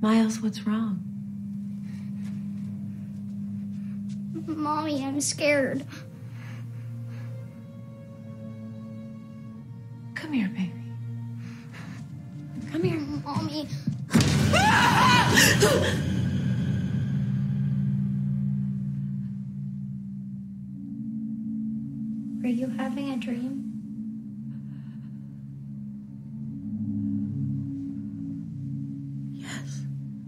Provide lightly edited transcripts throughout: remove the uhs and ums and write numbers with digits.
Miles, what's wrong? Mommy, I'm scared. Come here, baby. Come here. Mommy. Were you having a dream? Yes.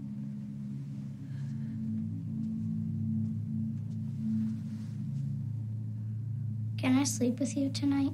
Can I sleep with you tonight?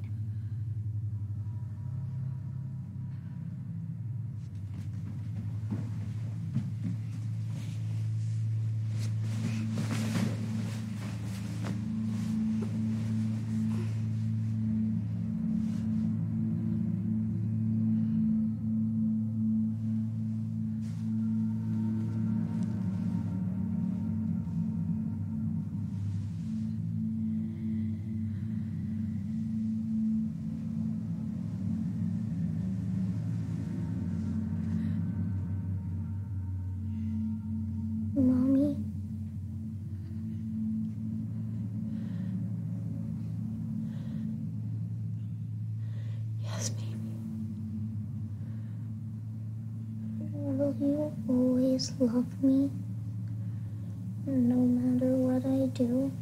Mommy? Yes, baby. Will you always love me? No matter what I do?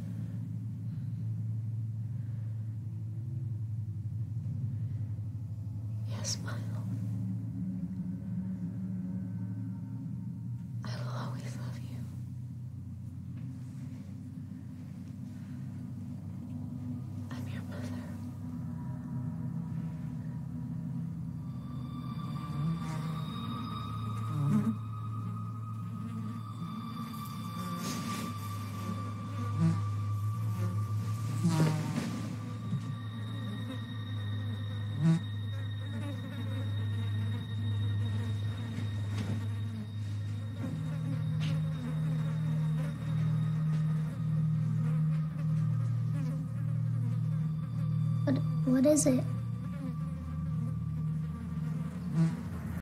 Yes, my love. I will always love you. I'm your mother. What is it?